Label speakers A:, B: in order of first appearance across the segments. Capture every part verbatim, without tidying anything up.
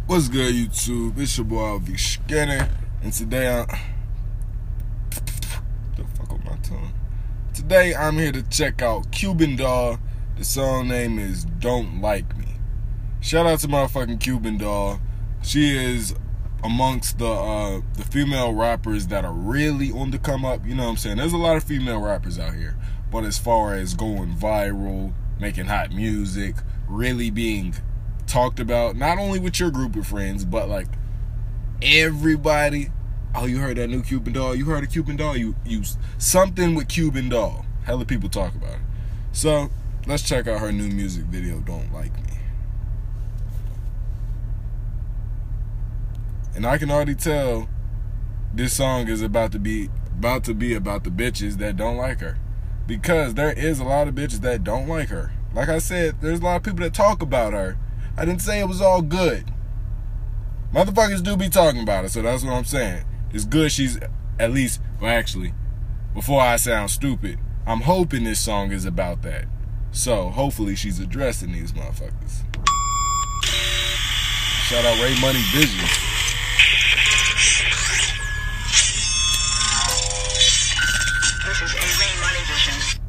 A: What's good, YouTube? It's your boy L V Skinner, and today I the fuck up my tongue. Today I'm here to check out Cuban Doll. The song name is "Don't Like Me." Shout out to motherfucking Cuban Doll. She is amongst the uh, the female rappers that are really on the come up. You know what I'm saying? There's a lot of female rappers out here, but as far as going viral, making hot music, really being talked about, not only with your group of friends, but like everybody. Oh, you heard that new Cuban Doll? You heard of Cuban Doll? You you something with Cuban Doll. Hella people talk about it. So let's check out her new music video, "Don't Like Me." And I can already tell this song is about to be about to be about the bitches that don't like her, because there is a lot of bitches that don't like her. Like I said, there's a lot of people that talk about her. I didn't say it was all good. Motherfuckers do be talking about her, so that's what I'm saying. It's good she's at least, well actually, before I sound stupid, I'm hoping this song is about that. So hopefully she's addressing these motherfuckers. Shout out Ray Money Vision.
B: This is a Ray Money Vision.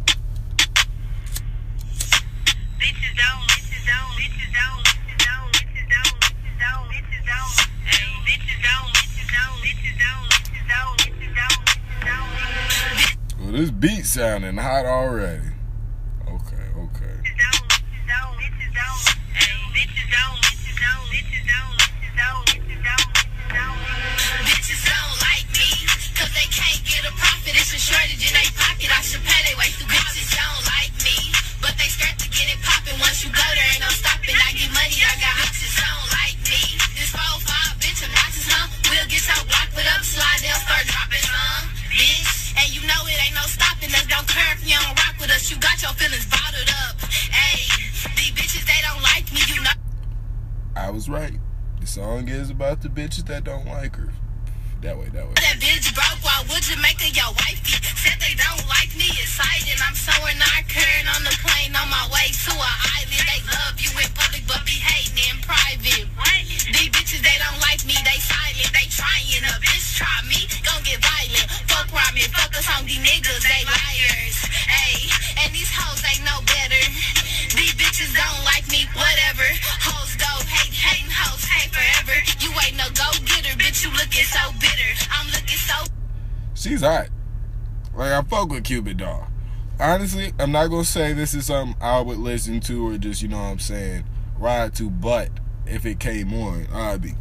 B: Bitches don't, bitches don't, bitches don't, bitches don't, bitches don't, bitches don't, bitches don't, bitches don't, bitches don't, bitches don't, bitches don't, bitches don't, bitches don't.
A: Well, this beat sounding hot already. Okay, okay.
B: Bitches don't, bitches don't, bitches don't, bitches don't, bitches don't, bitches don't, bitches don't, bitches don't. Bitches don't like me, cause they can't get a profit. It's a shortage in their pocket. I should pay their way through. Bitches don't like me, but they scared to get it poppin'. Once you go there, ain't no stopping. I get money, I got bitches don't like me. This four five bitch obnoxious, huh? We'll get your block put up, slide, they'll start dropping some, bitch. And you know it ain't no stopping us. Don't care if you don't rock with us. You got your feelings bottled up. Hey, these bitches, they don't like me, you know.
A: I was right. The song is about the bitches that don't like her. That way, that way.
B: That bitch broke, why would you make her your wifey? Said they don't like me, excited. I'm somewhere not caring on the plane on my way to an island. They love you in public, but be hating in private. What? These bitches, they don't like me, they silent. They trying, a bitch try me, gon' get violent. Fuck rhyming, fuck us on these niggas, they liars. Hey, and these hoes ain't no better. These bitches don't like me, whatever. Hoes go, hate, hating hoes, hate forever. You ain't no go-getter, bitch, you looking so bitter. I'm looking so...
A: She's hot. Like, I fuck with Cuban Doll. Honestly, I'm not gonna say this is something I would listen to or just, you know what I'm saying, ride to, but if it came on, I'd be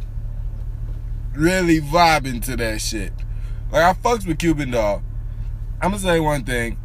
A: really vibing to that shit. Like, I fucks with Cuban Doll. I'm gonna say one thing.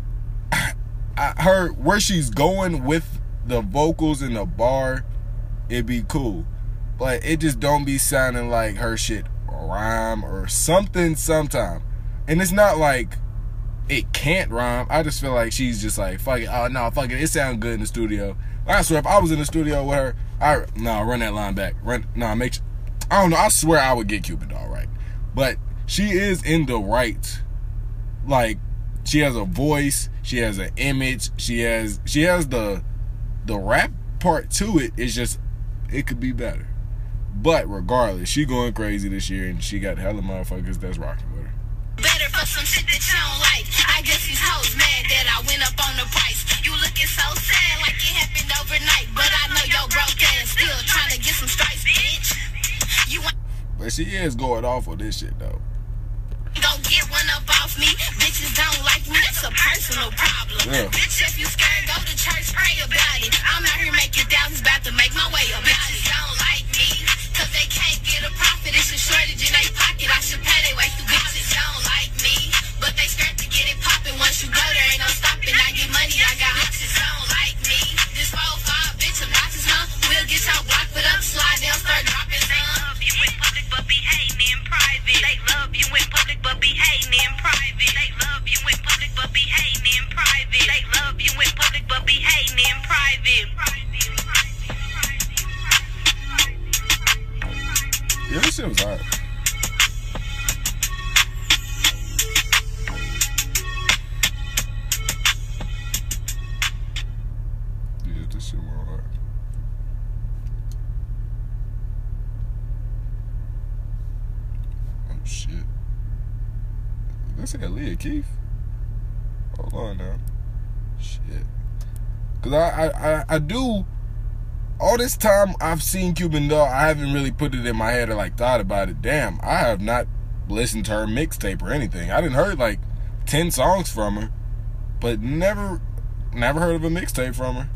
A: I heard where she's going with the vocals in the bar, it'd be cool. But it just don't be sounding like her shit rhyme or something sometime. And it's not like it can't rhyme. I just feel like she's just like, fuck it, oh no, fuck it, it sounds good in the studio. I swear if I was in the studio with her, I no, run that line back. Run no, make I don't know, I swear I would get Cuban Doll right. But she is in the right, like, she has a voice, she has an image, she has she has the the rap part to it. It's just, it could be better. But regardless, she going crazy this year, and she got hella motherfuckers that's rocking with her.
B: Better for some shit that you don't like. I guess these hoes mad that I went up on the price. You looking so sad like it happened overnight, but I know your broke ass still trying to get some stripes, bitch. You ain't
A: But she is going off on this shit though.
B: gon' get one up off me. Bitches don't like me, that's a personal problem.
A: Yeah.
B: Bitch, if you scared, go to church, pray about it. I'm out here making thousands, about to make my way up. Bitches don't like me, cause they can't get a profit. It's a shortage in their pocket. I should pay their way through. Bitches don't like me, but they scared to get it poppin'. Once you go there, ain't no stopping. I get money, I got bitches don't like me. This four five bitch obnoxious, huh? We'll get your block put up, slide, they'll start dropping some. They love you in public, but be hating in private. They love you in public, but be hating in private. They love you in public, but be hating in private. They love you in public, but be hating in private.
A: Yeah, this shit was hot. Yeah, this shit was hot. shit. Let's say Aaliyah Keith. Hold on now. Shit. Cause I, I, I, I do. All this time I've seen Cuban Doll, I haven't really put it in my head or like thought about it. Damn, I have not listened to her mixtape or anything. I didn't heard like ten songs from her, but never, never heard of a mixtape from her.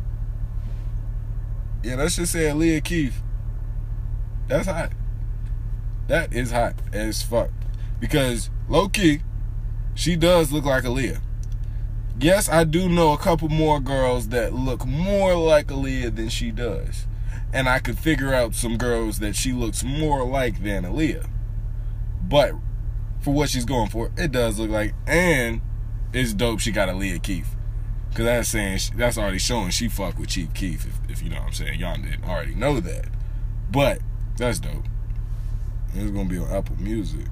A: Yeah, let's just say Aaliyah Keith. That's hot. That is hot as fuck. Because low key, she does look like Aaliyah. Yes, I do know a couple more girls that look more like Aaliyah than she does. And I could figure out some girls that she looks more like than Aaliyah. But for what she's going for, it does look like, and it's dope she got Aaliyah Keith. Because that's saying, that's already showing she fuck with Chief Keef, if, if you know what I'm saying. Y'all didn't already know that. But that's dope. It's going to be on Apple Music.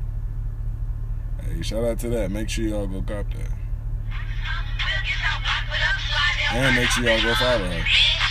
A: Hey, shout out to that. Make sure y'all go cop that. And make sure y'all go follow her.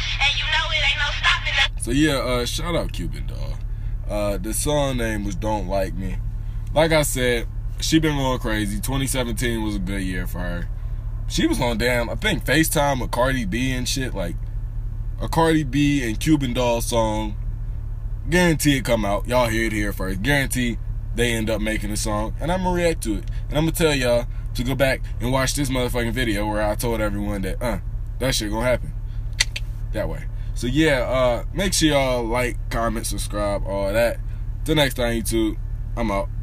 A: So yeah, uh, shout out Cuban Doll. Uh, the song name was Don't Like Me. Like I said, she been going crazy. twenty seventeen was a good year for her. She was on damn, I think, FaceTime with Cardi B and shit. Like, a Cardi B and Cuban Doll song. Guarantee it come out. Y'all hear it here first. Guarantee they end up making a song. And I'm going to react to it. And I'm going to tell y'all to go back and watch this motherfucking video where I told everyone that, uh, that shit gonna happen. That way. So yeah, uh, make sure y'all like, comment, subscribe, all that. Till next time, YouTube, I'm out.